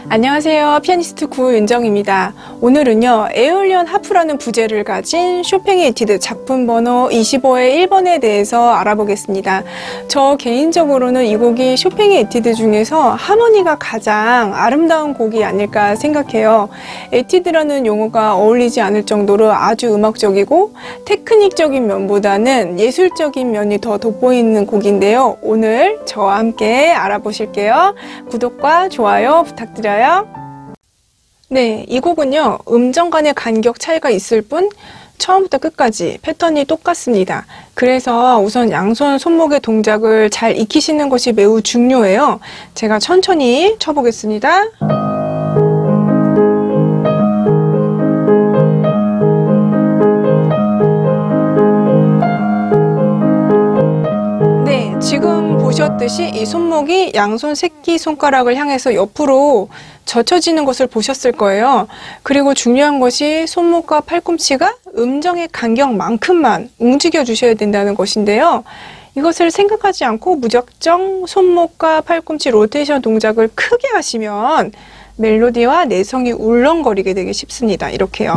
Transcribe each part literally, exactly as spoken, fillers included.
안녕하세요. 피아니스트 구윤정입니다. 오늘은요, 에올리언 하프라는 부제를 가진 쇼팽의 에티드 작품 번호 이십오의 일 번에 대해서 알아보겠습니다. 저 개인적으로는 이 곡이 쇼팽의 에티드 중에서 하모니가 가장 아름다운 곡이 아닐까 생각해요. 에티드라는 용어가 어울리지 않을 정도로 아주 음악적이고 테크닉적인 면보다는 예술적인 면이 더 돋보이는 곡인데요. 오늘 저와 함께 알아보실게요. 구독과 좋아요 부탁드려요. 네, 이 곡은요, 음정 간의 간격 차이가 있을 뿐 처음부터 끝까지 패턴이 똑같습니다. 그래서 우선 양손 손목의 동작을 잘 익히시는 것이 매우 중요해요. 제가 천천히 쳐보겠습니다. 네, 지금 보셨듯이 이 손목이 양손 새끼손가락을 향해서 옆으로 젖혀지는 것을 보셨을 거예요. 그리고 중요한 것이 손목과 팔꿈치가 음정의 간격만큼만 움직여 주셔야 된다는 것인데요. 이것을 생각하지 않고 무작정 손목과 팔꿈치 로테이션 동작을 크게 하시면 멜로디와 내성이 울렁거리게 되기 쉽습니다. 이렇게요.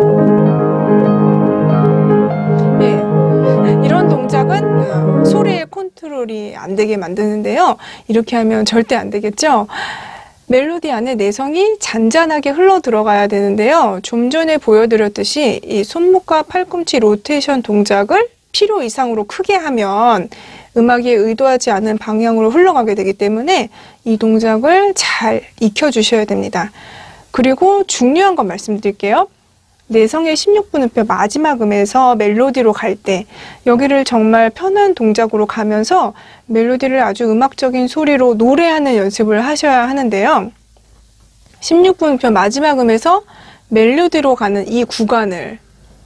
네, 이런 동작은 소리의 컨트롤이 안 되게 만드는데요. 이렇게 하면 절대 안 되겠죠? 멜로디 안에 내성이 잔잔하게 흘러 들어가야 되는데요. 좀 전에 보여드렸듯이 이 손목과 팔꿈치 로테이션 동작을 필요 이상으로 크게 하면 음악이 의도하지 않은 방향으로 흘러가게 되기 때문에 이 동작을 잘 익혀주셔야 됩니다. 그리고 중요한 건 말씀드릴게요. 내성의 십육 분음표 마지막 음에서 멜로디로 갈 때 여기를 정말 편한 동작으로 가면서 멜로디를 아주 음악적인 소리로 노래하는 연습을 하셔야 하는데요. 십육 분음표 마지막 음에서 멜로디로 가는 이 구간을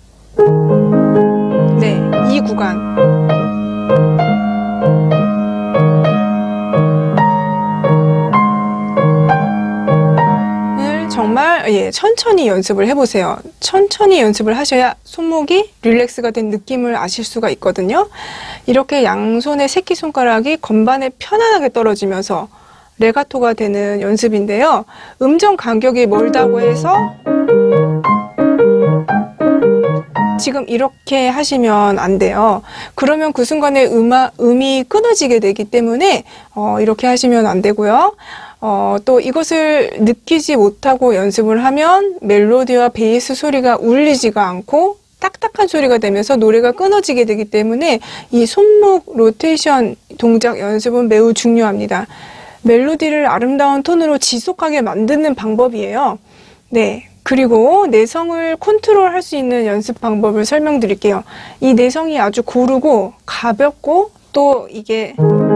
네, 이 구간 정말 예, 천천히 연습을 해보세요. 천천히 연습을 하셔야 손목이 릴렉스가 된 느낌을 아실 수가 있거든요. 이렇게 양손의 새끼손가락이 건반에 편안하게 떨어지면서 레가토가 되는 연습인데요. 음정 간격이 멀다고 해서 지금 이렇게 하시면 안 돼요. 그러면 그 순간에 음아, 음이 끊어지게 되기 때문에 어, 이렇게 하시면 안 되고요. 어, 또 이것을 느끼지 못하고 연습을 하면 멜로디와 베이스 소리가 울리지가 않고 딱딱한 소리가 되면서 노래가 끊어지게 되기 때문에 이 손목 로테이션 동작 연습은 매우 중요합니다. 멜로디를 아름다운 톤으로 지속하게 만드는 방법이에요. 네. 그리고 내성을 컨트롤할 수 있는 연습 방법을 설명드릴게요. 이 내성이 아주 고르고 가볍고 또 이게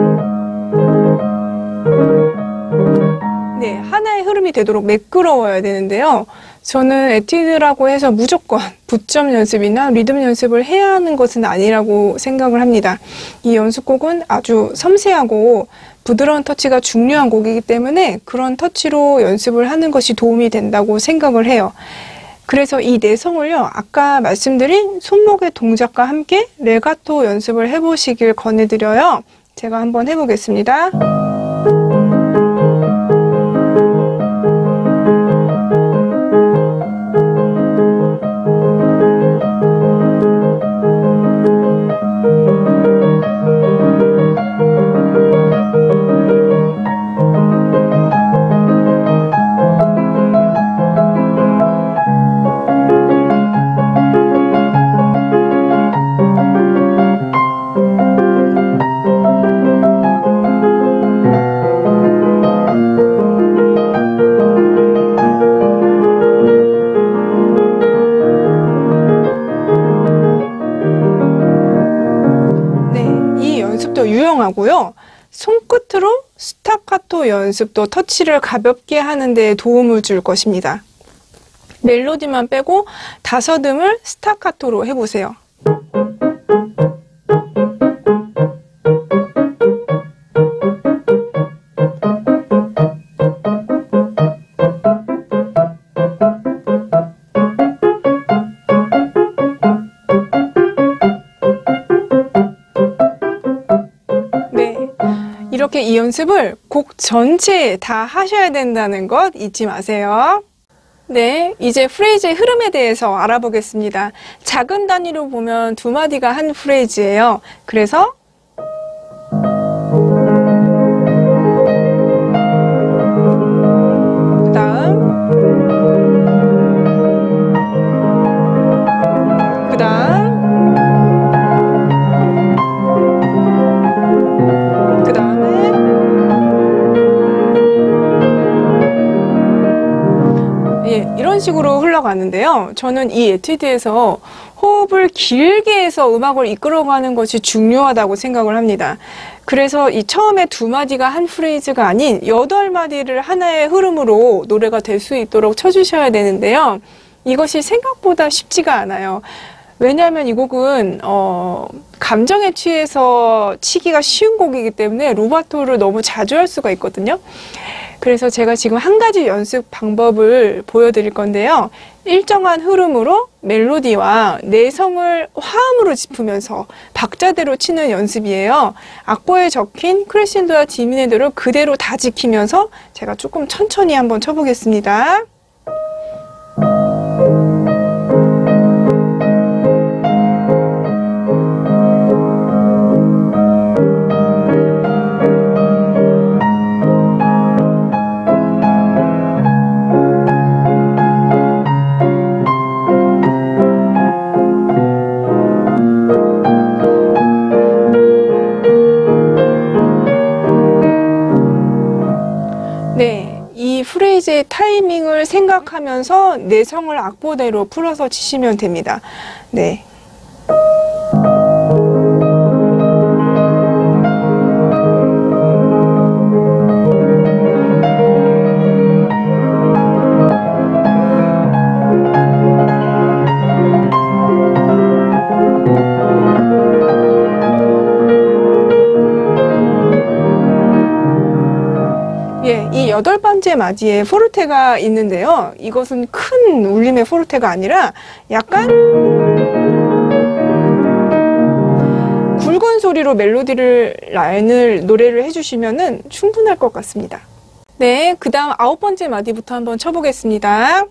네, 하나의 흐름이 되도록 매끄러워야 되는데요. 저는 에티드라고 해서 무조건 부점 연습이나 리듬 연습을 해야 하는 것은 아니라고 생각을 합니다. 이 연습곡은 아주 섬세하고 부드러운 터치가 중요한 곡이기 때문에 그런 터치로 연습을 하는 것이 도움이 된다고 생각을 해요. 그래서 이 내성을요, 아까 말씀드린 손목의 동작과 함께 레가토 연습을 해보시길 권해드려요. 제가 한번 해보겠습니다. 유용하고요. 손끝으로 스타카토 연습도 터치를 가볍게 하는 데 도움을 줄 것입니다. 멜로디만 빼고 다섯음을 스타카토로 해보세요. 이렇게 이 연습을 곡 전체 다 하셔야 된다는 것 잊지 마세요. 네, 이제 프레이즈의 흐름에 대해서 알아보겠습니다. 작은 단위로 보면 두 마디가 한 프레이즈예요. 그래서 그 다음 그 다음 그 다음에 예, 이런 식으로 흘러가는데요. 저는 이 에튜드에서 호흡을 길게 해서 음악을 이끌어가는 것이 중요하다고 생각을 합니다. 그래서 이 처음에 두 마디가 한 프레이즈가 아닌 여덟 마디를 하나의 흐름으로 노래가 될 수 있도록 쳐주셔야 되는데요. 이것이 생각보다 쉽지가 않아요. 왜냐하면 이 곡은 어, 감정에 취해서 치기가 쉬운 곡이기 때문에 루바토를 너무 자주 할 수가 있거든요. 그래서 제가 지금 한 가지 연습 방법을 보여드릴 건데요. 일정한 흐름으로 멜로디와 내성을 화음으로 짚으면서 박자대로 치는 연습이에요. 악보에 적힌 크레센도와 디미네도를 그대로 다 지키면서 제가 조금 천천히 한번 쳐보겠습니다. 네, 이 프레이즈의 타이밍을 생각하면서 내성을 악보대로 풀어서 치시면 됩니다. 네. 예, 이 여덟 번째 마디에 포르테가 있는데요. 이것은 큰 울림의 포르테가 아니라 약간 굵은 소리로 멜로디를 라인을 노래를 해주시면은 충분할 것 같습니다. 네, 그 다음 아홉 번째 마디부터 한번 쳐보겠습니다.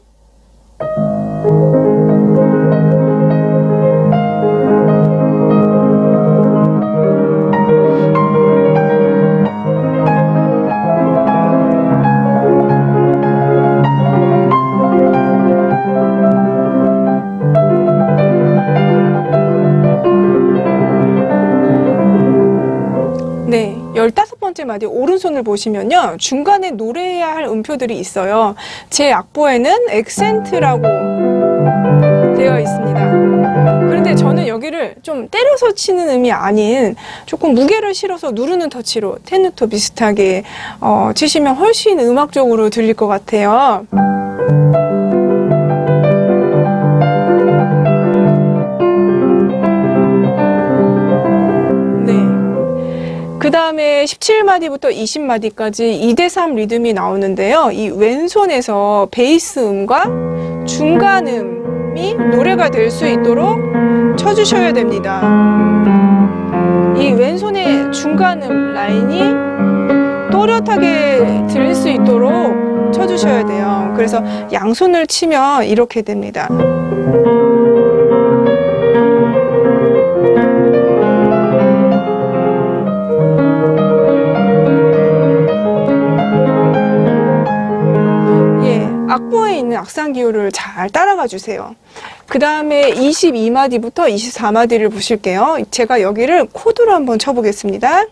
네, 열다섯 번째 마디 오른손을 보시면요. 중간에 노래해야 할 음표들이 있어요. 제 악보에는 액센트라고 되어 있습니다. 그런데 저는 여기를 좀 때려서 치는 음이 아닌 조금 무게를 실어서 누르는 터치로 테누토 비슷하게 어, 치시면 훨씬 음악적으로 들릴 것 같아요. 그 다음에 십칠 마디부터 이십 마디까지 이 대 삼 리듬이 나오는데요. 이 왼손에서 베이스 음과 중간 음이 노래가 될 수 있도록 쳐주셔야 됩니다. 이 왼손의 중간 음 라인이 또렷하게 들릴 수 있도록 쳐주셔야 돼요. 그래서 양손을 치면 이렇게 됩니다. 악보에 있는 악상 기호를 잘 따라가 주세요. 그 다음에 이십이 마디부터 이십사 마디를 보실게요. 제가 여기를 코드로 한번 쳐보겠습니다.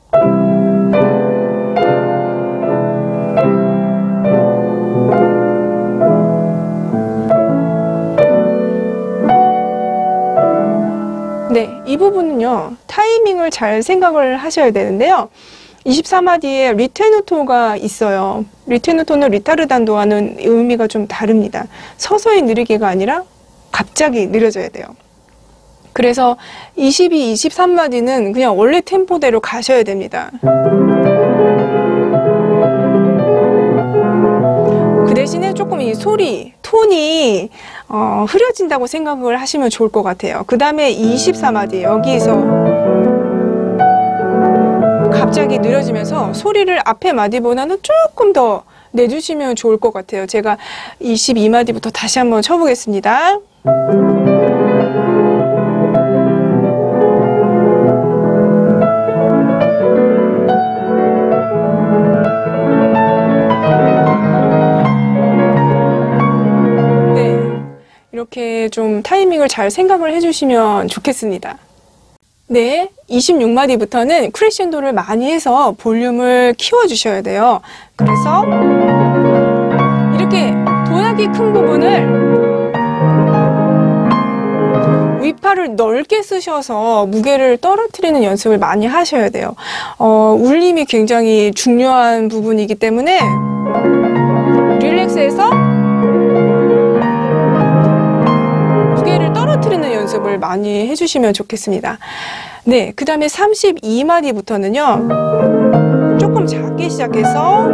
네, 이 부분은요, 타이밍을 잘 생각을 하셔야 되는데요. 이십사 마디에 리테누토가 있어요. 리테누토는 리타르단도와는 의미가 좀 다릅니다. 서서히 느리게가 아니라 갑자기 느려져야 돼요. 그래서 이십이, 이십삼 마디는 그냥 원래 템포대로 가셔야 됩니다. 그 대신에 조금 이 소리, 톤이 어, 흐려진다고 생각을 하시면 좋을 것 같아요. 그 다음에 이십사 마디 여기서 갑자기 느려지면서 소리를 앞에 마디보다는 조금 더 내주시면 좋을 것 같아요. 제가 이십이 마디부터 다시 한번 쳐보겠습니다. 네, 이렇게 좀 타이밍을 잘 생각을 해주시면 좋겠습니다. 네, 이십육 마디부터는 크레셴도를 많이 해서 볼륨을 키워주셔야 돼요. 그래서 이렇게 도약이 큰 부분을 윗팔을 넓게 쓰셔서 무게를 떨어뜨리는 연습을 많이 하셔야 돼요. 어, 울림이 굉장히 중요한 부분이기 때문에 릴렉스해서 무게를 떨어뜨리는 연습을 많이 해주시면 좋겠습니다. 네, 그 다음에 삼십이 마디부터는요 조금 작게 시작해서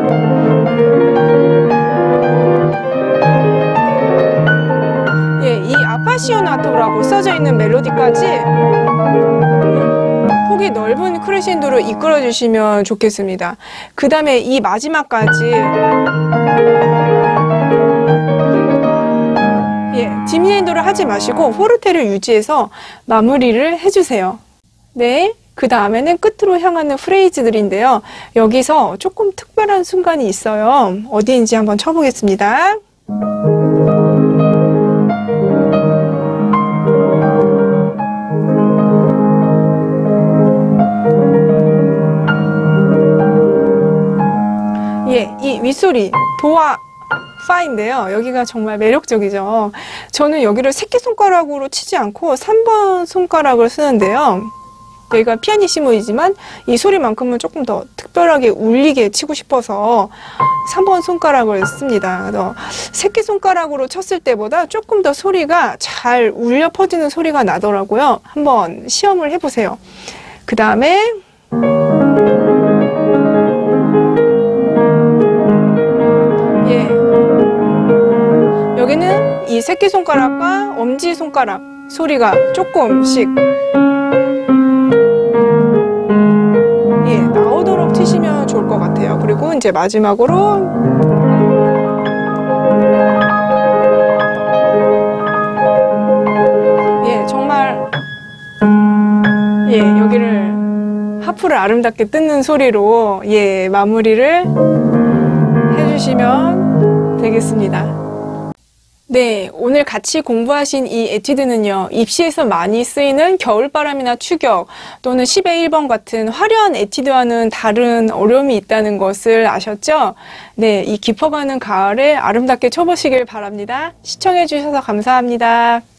예, 이 아파시오나토라고 써져 있는 멜로디까지 폭이 넓은 크레셴도로 이끌어 주시면 좋겠습니다. 그 다음에 이 마지막까지 예, 디미넨도를 하지 마시고 포르테를 유지해서 마무리를 해주세요. 네, 그 다음에는 끝으로 향하는 프레이즈들인데요. 여기서 조금 특별한 순간이 있어요. 어디인지 한번 쳐보겠습니다. 예, 이 윗소리 도와 파인데요. 여기가 정말 매력적이죠. 저는 여기를 새끼손가락으로 치지 않고 삼 번 손가락을 쓰는데요. 여기가 피아니시모이지만 이 소리만큼은 조금 더 특별하게 울리게 치고 싶어서 삼 번 손가락을 씁니다. 그래서 새끼손가락으로 쳤을 때보다 조금 더 소리가 잘 울려 퍼지는 소리가 나더라고요. 한번 시험을 해보세요. 그 다음에 예, 여기는 이 새끼손가락과 엄지손가락 소리가 조금씩 예, 나오도록 치시면 좋을 것 같아요. 그리고 이제 마지막으로 예, 정말 예, 여기를 하프를 아름답게 뜯는 소리로 예, 마무리를 해주시면 되겠습니다. 네, 오늘 같이 공부하신 이 에튜드는요, 입시에서 많이 쓰이는 겨울바람이나 추격 또는 십의 일 번 같은 화려한 에튜드와는 다른 어려움이 있다는 것을 아셨죠? 네, 이 깊어가는 가을에 아름답게 쳐보시길 바랍니다. 시청해 주셔서 감사합니다.